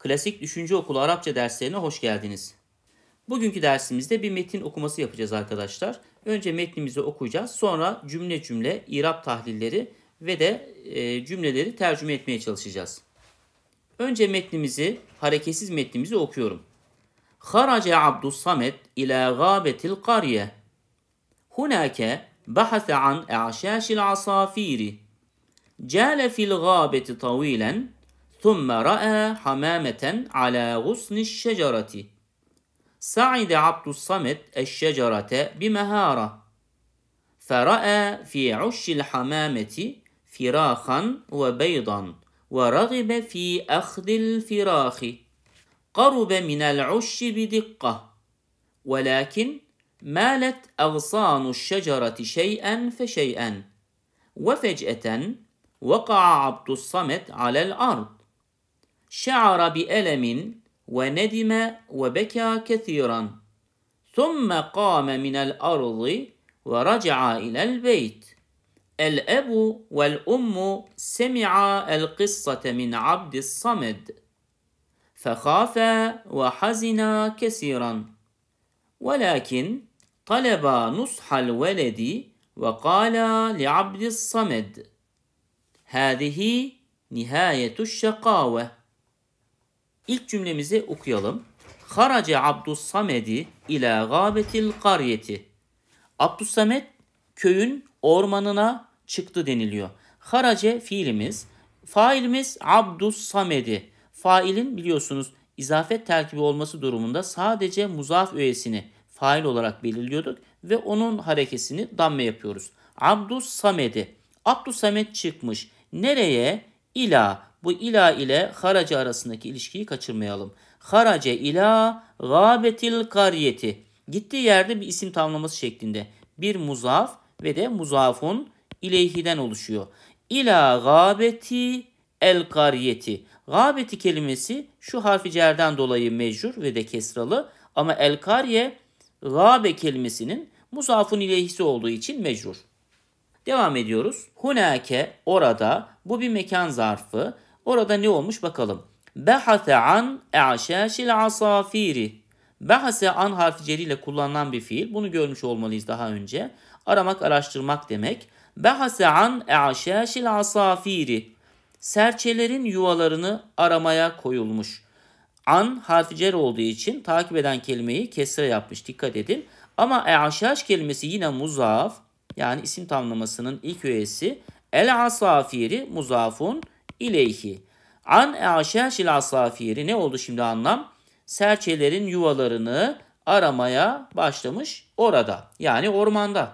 Klasik Düşünce Okulu Arapça derslerine hoş geldiniz. Bugünkü dersimizde bir metin okuması yapacağız arkadaşlar. Önce metnimizi okuyacağız. Sonra cümle cümle, irap tahlilleri ve de cümleleri tercüme etmeye çalışacağız. Önce metnimizi, hareketsiz metnimizi okuyorum. Harace Abdussamet ila gâbetil qariye. Hunâke bahase an e'şâşil asafiri. Câle fil gâbeti tavilen. ثم رأى حمامة على غصن الشجرة. صعد عبد الصمد الشجرة بمهارة، فرأى في عش الحمامة فراخا وبيضا، ورغب في أخذ الفراخ. قرب من العش بدقة، ولكن مالت أغصان الشجرة شيئا فشيئا، وفجأة وقع عبد الصمد على الأرض. شعر بألم وندم وبكى كثيرا، ثم قام من الأرض ورجع إلى البيت. الأب والأم سمعا القصة من عبد الصمد، فخافا وحزنا كثيرا، ولكن طلبا نصح الولد وقالا لعبد الصمد: هذه نهاية الشقاوة. İlk cümlemizi okuyalım. Harace Abdussamedi ila gâbetil qaryeti. Abdussamet köyün ormanına çıktı deniliyor. Harace fiilimiz, failimiz Abdussamedi. Failin biliyorsunuz izafet terkibi olması durumunda sadece muzaf öğesini fail olarak belirliyorduk ve onun harekesini damme yapıyoruz. Abdussamedi. Abdussamet çıkmış. Nereye? İla. Bu ila ile harace arasındaki ilişkiyi kaçırmayalım. Harace ila gâbetil qaryeti. Gittiği yerde bir isim tamlaması şeklinde. Bir muzaf ve de muzafun ileyhiden oluşuyor. İla gâbeti el qaryeti. Gâbeti kelimesi şu harfi cerden dolayı mecrur ve de kesralı. Ama el karye gâbe kelimesinin muzafun ileyhisi olduğu için mecrur. Devam ediyoruz. Hunake orada, bu bir mekan zarfı. Orada ne olmuş bakalım. Behase an e'şâşil asafiri. Behase an harfi ceriyle kullanılan bir fiil. Bunu görmüş olmalıyız daha önce. Aramak, araştırmak demek. Behase an e'şâşil asafiri. Serçelerin yuvalarını aramaya koyulmuş. An harfi cer olduğu için takip eden kelimeyi kesre yapmış. Dikkat edin. Ama e'şâş kelimesi yine muzaf. Yani isim tamlamasının ilk öğesi. El asafiri muzafun ileyhi. An e'şâşil asafiri ne oldu şimdi anlam? Serçelerin yuvalarını aramaya başlamış orada. Yani ormanda.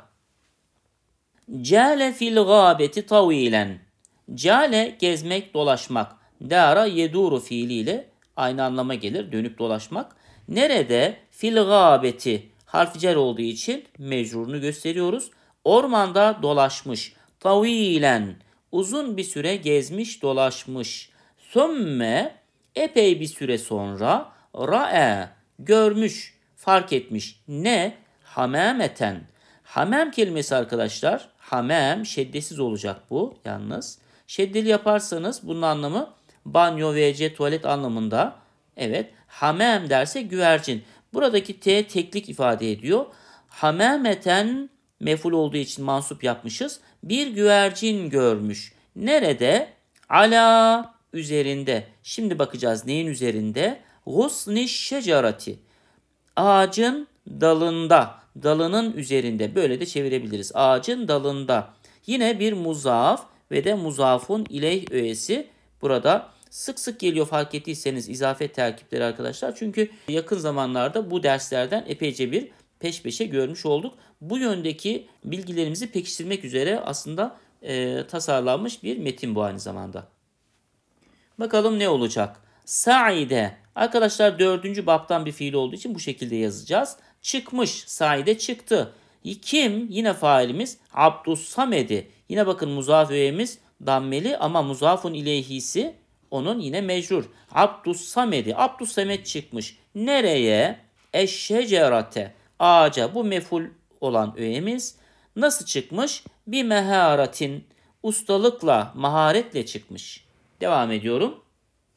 Câle fil gâbeti tavilen. Câle gezmek, dolaşmak. Dâra yedûru fiiliyle aynı anlama gelir. Dönüp dolaşmak. Nerede? Fil gâbeti. Harf cer olduğu için mecrurunu gösteriyoruz. Ormanda dolaşmış. Tavilen. Uzun bir süre gezmiş, dolaşmış. Sümme epey bir süre sonra ra'e görmüş, fark etmiş. Ne? Hamameten. Hamam kelimesi arkadaşlar. Hamam şeddesiz olacak bu yalnız. Şeddeli yaparsanız bunun anlamı banyo, WC, tuvalet anlamında. Evet. Hamam derse güvercin. Buradaki T teklik ifade ediyor. Hamameten mef'ul olduğu için mansup yapmışız. Bir güvercin görmüş. Nerede? Ala üzerinde. Şimdi bakacağız neyin üzerinde? Gusni şecerati. Ağacın dalında. Dalının üzerinde. Böyle de çevirebiliriz. Ağacın dalında. Yine bir muzaf ve de muzafun ileyh öğesi burada sık sık geliyor fark ettiyseniz izafet terkipleri arkadaşlar. Çünkü yakın zamanlarda bu derslerden epeyce bir peş peşe görmüş olduk. Bu yöndeki bilgilerimizi pekiştirmek üzere aslında tasarlanmış bir metin bu aynı zamanda. Bakalım ne olacak? Saide. Arkadaşlar 4. baptan bir fiil olduğu için bu şekilde yazacağız. Çıkmış. Saide çıktı. Kim? Yine failimiz Abdussamedi. Yine bakın muzaf öğemiz dammeli ama muzafun ileyhisi onun yine mecrur. Abdussamedi. Abdussamet çıkmış. Nereye? Eşşecerate. Ağaca. Bu mef'ul olan öğemiz nasıl çıkmış? Bir meharatin. Ustalıkla, maharetle çıkmış. Devam ediyorum.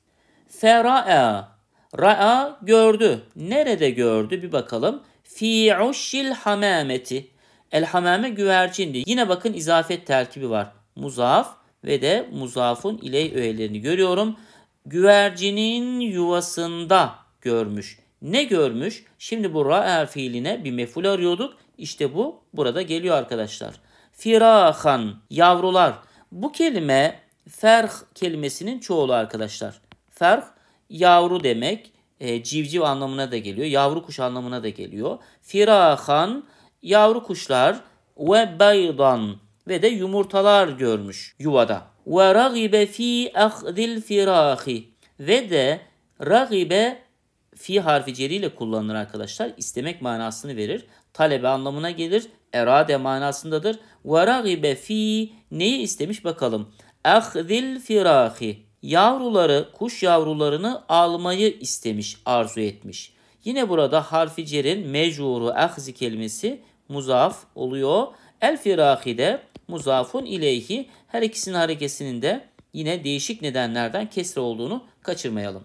Fera'a. Ra'a gördü. Nerede gördü? Bir bakalım. Fi uşşil hamameti. El hamame güvercindi. Yine bakın izafet terkibi var. Muzaf ve de muzafun iley öğelerini görüyorum. Güvercinin yuvasında görmüş. Ne görmüş? Şimdi bu ra'a fiiline bir mef'ul arıyorduk. İşte bu burada geliyor arkadaşlar. Firahan, yavrular. Bu kelime ferh kelimesinin çoğulu arkadaşlar. Ferh yavru demek, civciv anlamına da geliyor. Yavru kuş anlamına da geliyor. Firahan yavru kuşlar ve baydan ve de yumurtalar görmüş yuvada. Ve ragibe fi ahdil firahi ve de ragibe fi harfi ceriyle kullanılır arkadaşlar. İstemek manasını verir. Talebe anlamına gelir. Erade manasındadır. Ve ragibe fi neyi istemiş bakalım. Ahdil firahi yavruları, kuş yavrularını almayı istemiş, arzu etmiş. Yine burada harfi cerin mecruru ahzi kelimesi muzaf oluyor. El firahi de muzafun ileyhi. Her ikisinin harekesinin de yine değişik nedenlerden kesre olduğunu kaçırmayalım.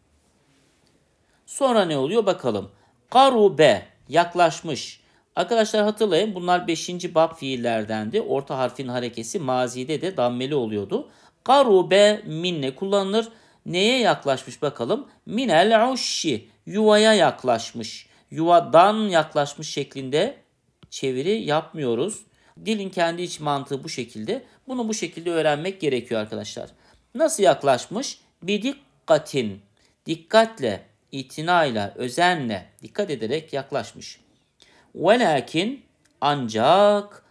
Sonra ne oluyor bakalım. Karube yaklaşmış. Arkadaşlar hatırlayın bunlar 5. bab fiillerdendi. Orta harfin harekesi mazide de dammeli oluyordu. Karube minne kullanılır. Neye yaklaşmış bakalım? Minel uşşi yuvaya yaklaşmış. Yuvadan yaklaşmış şeklinde çeviri yapmıyoruz. Dilin kendi iç mantığı bu şekilde. Bunu bu şekilde öğrenmek gerekiyor arkadaşlar. Nasıl yaklaşmış? Bidikkatin. Dikkatle, itinayla, özenle, dikkat ederek yaklaşmış. Velakin ancak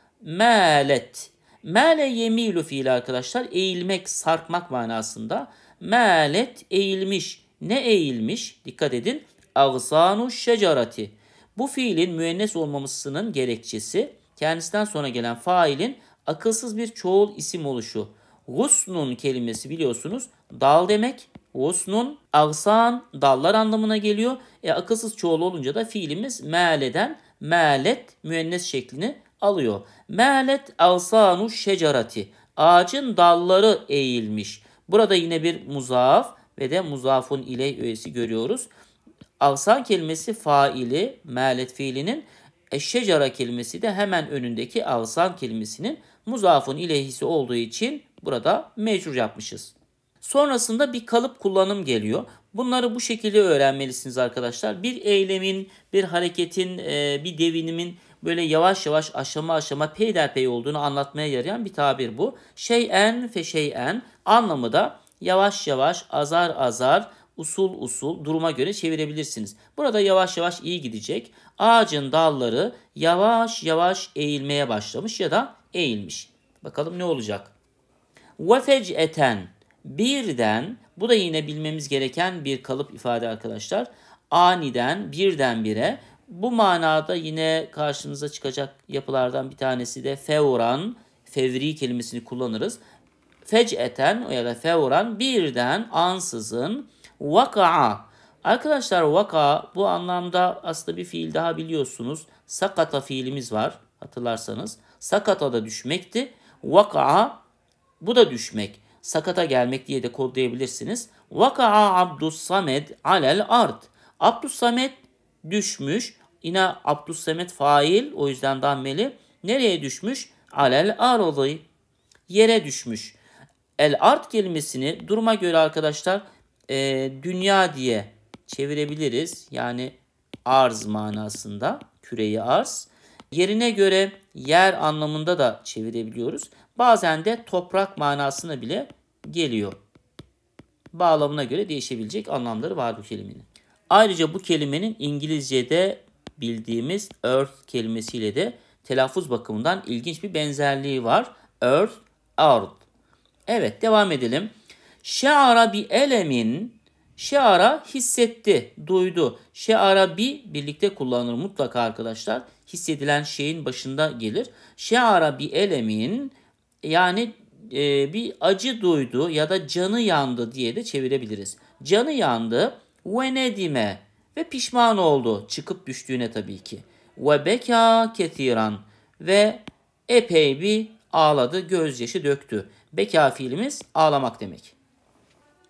melet. Mele yemilu fiili arkadaşlar. Eğilmek, sarkmak manasında. Melet eğilmiş. Ne eğilmiş? Dikkat edin. Ağsanu şecerati. Bu fiilin müennes olmamasının gerekçesi kendisinden sonra gelen failin akılsız bir çoğul isim oluşu. Gusnun kelimesi biliyorsunuz dal demek. Gusnun, ağsan, dallar anlamına geliyor. Akılsız çoğul olunca da fiilimiz me'leden me'let müennes şeklini alıyor. Me'let ağsanu şecerati. Ağacın dalları eğilmiş. Burada yine bir muzaf ve de muzafun iley öğesi görüyoruz. Ağsan kelimesi faili, me'let fiilinin, şecera kelimesi de hemen önündeki ağsan kelimesinin muzafun ileyhisi olduğu için burada mecrur yapmışız. Sonrasında bir kalıp kullanım geliyor. Bunları bu şekilde öğrenmelisiniz arkadaşlar. Bir eylemin, bir hareketin, bir devinimin böyle yavaş yavaş aşama aşama peyderpey olduğunu anlatmaya yarayan bir tabir bu. Şeyen fe şeyen anlamı da yavaş yavaş, azar azar, usul usul duruma göre çevirebilirsiniz. Burada yavaş yavaş iyi gidecek. Ağacın dalları yavaş yavaş eğilmeye başlamış ya da eğilmiş. Bakalım ne olacak? Ve fec'eten birden, bu da yine bilmemiz gereken bir kalıp ifade arkadaşlar. Aniden, birdenbire. Bu manada yine karşımıza çıkacak yapılardan bir tanesi de fevran, fevri kelimesini kullanırız. Fec'eten ya da fevran birden, ansızın, vaka'a. Arkadaşlar vaka bu anlamda aslında bir fiil daha biliyorsunuz. Sakata fiilimiz var hatırlarsanız. Sakata da düşmekti. Vaka'a bu da düşmek. Sakata gelmek diye de kodlayabilirsiniz. Vaka'a Abdussamed alel ard. Abdussamed düşmüş. Yine Abdussamed fail o yüzden dammeli. Nereye düşmüş? Alel ardı. Yere düşmüş. El ard kelimesini duruma göre arkadaşlar dünya diye çevirebiliriz. Yani arz manasında. Küreyi arz. Yerine göre yer anlamında da çevirebiliyoruz. Bazen de toprak manasına bile geliyor. Bağlamına göre değişebilecek anlamları var bu kelimenin. Ayrıca bu kelimenin İngilizce'de bildiğimiz earth kelimesiyle de telaffuz bakımından ilginç bir benzerliği var. Earth, ard. Evet devam edelim. Şe'ara bi elemin. Şe'ara hissetti, duydu. Şe'ara bi birlikte kullanılır mutlaka arkadaşlar. Hissedilen şeyin başında gelir. Şe'ara bi elemin yani bir acı duydu ya da canı yandı diye de çevirebiliriz. Canı yandı ve nedime ve pişman oldu çıkıp düştüğüne tabii ki. Ve beka kethiran ve epey bir ağladı, gözyaşı döktü. Beka fiilimiz ağlamak demek.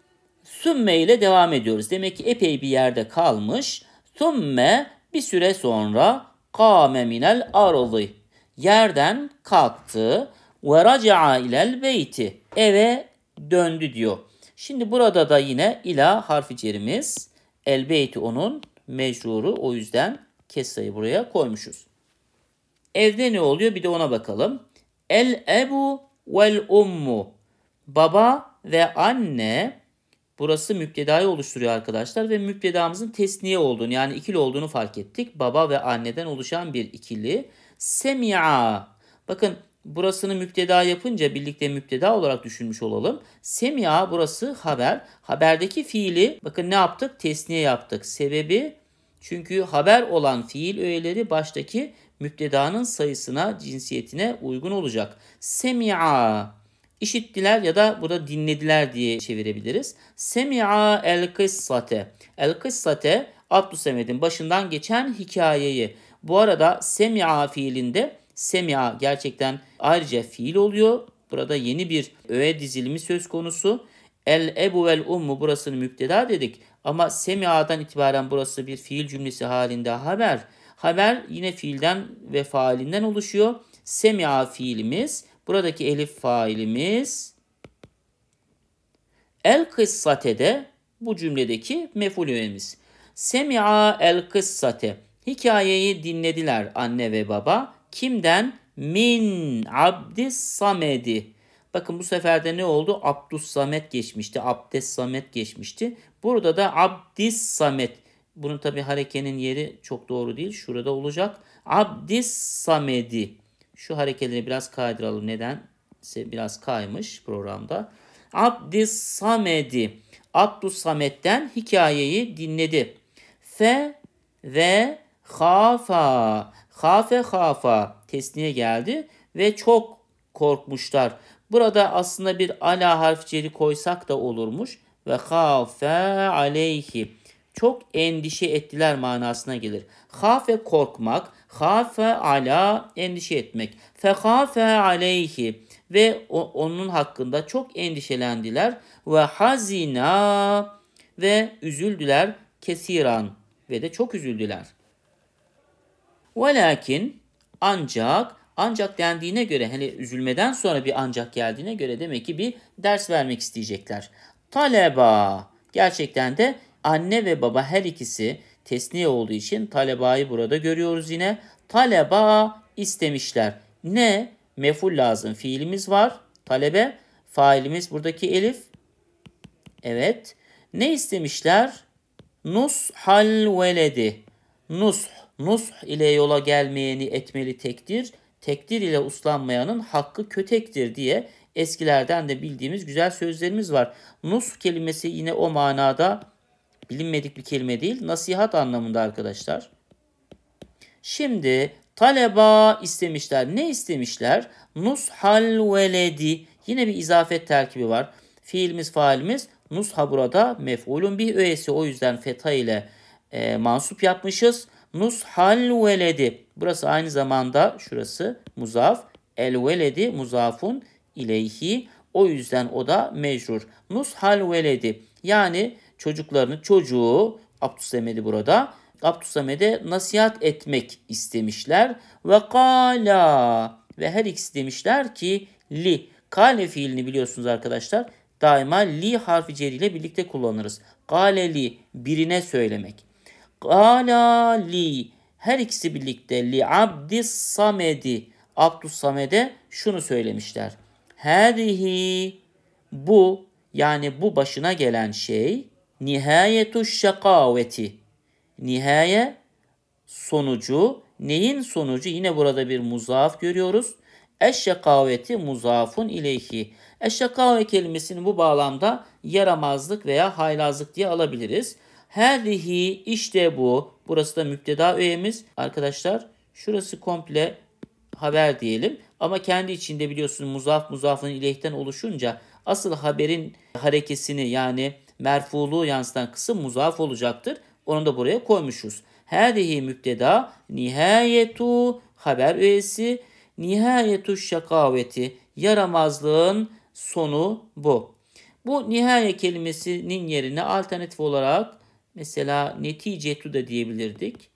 Sümme ile devam ediyoruz. Demek ki epey bir yerde kalmış. Sümme bir süre sonra kâme minel ardı. Yerden kalktı. Ve raca'a ilel beyti. Eve döndü diyor. Şimdi burada da yine ila harfi cerimiz. El beyti onun mecruru. O yüzden kesrayı buraya koymuşuz. Evde ne oluyor? Bir de ona bakalım. El ebu vel ummu. Baba ve anne. Burası müptedayı oluşturuyor arkadaşlar ve müptedamızın tesniye olduğunu yani ikili olduğunu fark ettik. Baba ve anneden oluşan bir ikili. Semi'a. Bakın burasını müpteda yapınca birlikte müpteda olarak düşünmüş olalım. Semi'a burası haber. Haberdeki fiili bakın ne yaptık? Tesniye yaptık. Sebebi çünkü haber olan fiil öğeleri baştaki müptedanın sayısına, cinsiyetine uygun olacak. Semi'a. İşittiler ya da burada dinlediler diye çevirebiliriz. Semi'a el kıssate. El kıssate Abdüsemed'in başından geçen hikayeyi. Bu arada semi'a fiilinde semi'a gerçekten ayrıca fiil oluyor. Burada yeni bir öğe dizilimi söz konusu. El ebu vel ummu burasını müpteda dedik. Ama semi'a'dan itibaren burası bir fiil cümlesi halinde haber. Haber yine fiilden ve failinden oluşuyor. Semi'a fiilimiz, buradaki elif failimiz. El kıssate de bu cümledeki mef'ul öğemiz. Semi'a el kıssate. Hikayeyi dinlediler anne ve baba. Kimden? Min abdis samedi. Bakın bu sefer de ne oldu? Abdus samet geçmişti. Abdes samet geçmişti. Burada da abdis samet. Bunun tabi harekenin yeri çok doğru değil. Şurada olacak. Abdis samedi. Şu hareketleri biraz kaydıralım. Nedense biraz kaymış programda. Abdis samedi. Abdus sametten hikayeyi dinledi. Fe ve hafa. Hafa. Tesniye geldi ve çok korkmuşlar. Burada aslında bir ala harf ceri koysak da olurmuş. Ve hafe aleyhi. Çok endişe ettiler manasına gelir. Hafe korkmak, hafe ala endişe etmek. Fehafe aleyhi ve onun hakkında çok endişelendiler. Ve hazina ve üzüldüler kesiran ve de çok üzüldüler. Velakin ancak dendiğine göre hani üzülmeden sonra bir ancak geldiğine göre demek ki bir ders vermek isteyecekler. Taleba gerçekten de anne ve baba her ikisi tesniye olduğu için talebayı burada görüyoruz yine. Taleba istemişler. Ne? Mef'ul lazım. Fiilimiz var. Talebe. Failimiz buradaki elif. Evet. Ne istemişler? Nushal veledi. Nush ile yola gelmeyeni etmeli tekdir. Tekdir ile uslanmayanın hakkı kötektir diye eskilerden de bildiğimiz güzel sözlerimiz var. Nush kelimesi yine o manada bilinmedik bir kelime değil. Nasihat anlamında arkadaşlar. Şimdi taleba istemişler. Ne istemişler? Nushal veledi. Yine bir izafet terkibi var. Fiilimiz failimiz. Nusha burada mef'ulun bir öğesi. O yüzden fetha ile mansup yapmışız. Nushal veledi. Burası aynı zamanda şurası muzaf. El veledi muzafun ileyhi. O yüzden o da mecrur. Nushal veledi. Yani çocuğu Abdüsemed'i burada. Abdüsemed'e nasihat etmek istemişler. Ve kâlâ ve her ikisi demişler ki li. Kâle fiilini biliyorsunuz arkadaşlar. Daima li harfi ceriyle birlikte kullanırız. Kâle li birine söylemek. Kâlâ li her ikisi birlikte li abdis samedi Abdus Samed'e şunu söylemişler. Hâzihi bu yani bu başına gelen şey nihayetu şakaveti. Nihaye sonucu. Neyin sonucu? Yine burada bir muzaf görüyoruz. Eşşakaveti muzafun ileyhi. Eşşakave kelimesini bu bağlamda yaramazlık veya haylazlık diye alabiliriz. Hâzihi işte bu. Burası da müpteda öğemiz. Arkadaşlar şurası komple haber diyelim. Ama kendi içinde biliyorsunuz muzafın ileyhten oluşunca asıl haberin harekesini yani merfuluğu yansıtan kısım muzaf olacaktır. Onu da buraya koymuşuz. Hâzihi müpteda, nihayetu haber öğesi, nihayetu şakaveti yaramazlığın sonu bu. Bu nihaye kelimesinin yerine alternatif olarak mesela neticetu da diyebilirdik.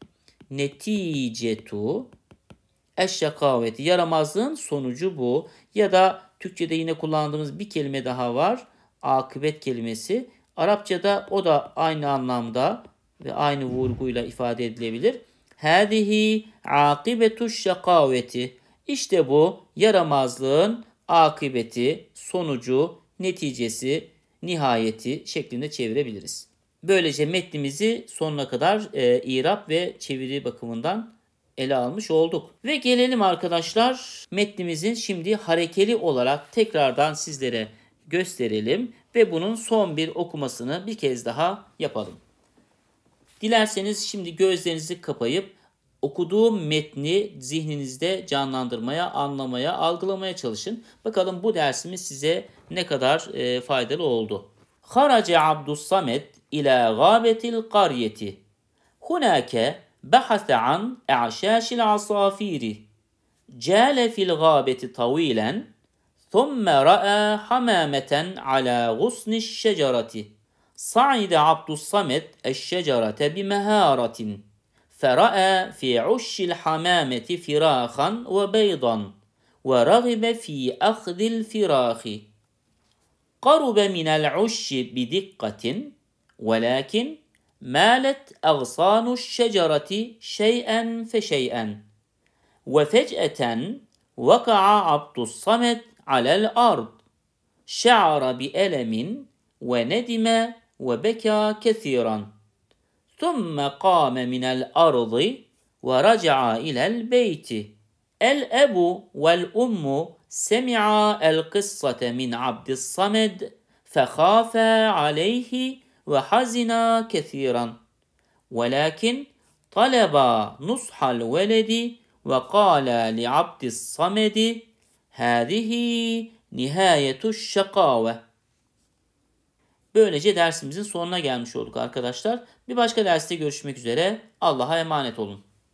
Neticetu eşşakaveti, yaramazlığın sonucu bu. Ya da Türkçe'de yine kullandığımız bir kelime daha var. Akıbet kelimesi. Arapçada o da aynı anlamda ve aynı vurguyla ifade edilebilir. Hâzihi akibetuş şakaveti. İşte bu yaramazlığın akıbeti, sonucu, neticesi, nihayeti şeklinde çevirebiliriz. Böylece metnimizi sonuna kadar irap ve çeviri bakımından ele almış olduk. Ve gelelim arkadaşlar metnimizin şimdi harekeli olarak tekrardan sizlere gösterelim ve bunun son bir okumasını bir kez daha yapalım. Dilerseniz şimdi gözlerinizi kapayıp okuduğum metni zihninizde canlandırmaya, anlamaya, algılamaya çalışın. Bakalım bu dersimiz size ne kadar faydalı oldu. Harace Abdussamed ila gâbetil qaryeti. Hunâke بحث عن إعشاش العصافير جال في الغابة طويلا ثم رأى حمامة على غصن الشجرة صعد عبد الصمد الشجرة بمهارة فرأى في عش الحمامة فراخا وبيضا ورغب في أخذ الفراخ قرب من العش بدقة ولكن مالت أغصان الشجرة شيئا فشيئا وفجأة وقع عبد الصمد على الأرض شعر بألم وندم وبكى كثيرا ثم قام من الأرض ورجع إلى البيت الأب والأم سمعا القصة من عبد الصمد فخافا عليه وحزنا كثيرا ولكن طلبا نصح الولد وقالا لعبد الصمد هذه نهاية الشقاوة. Böylece dersimizin sonuna gelmiş olduk arkadaşlar. Bir başka derste görüşmek üzere. Allah'a emanet olun.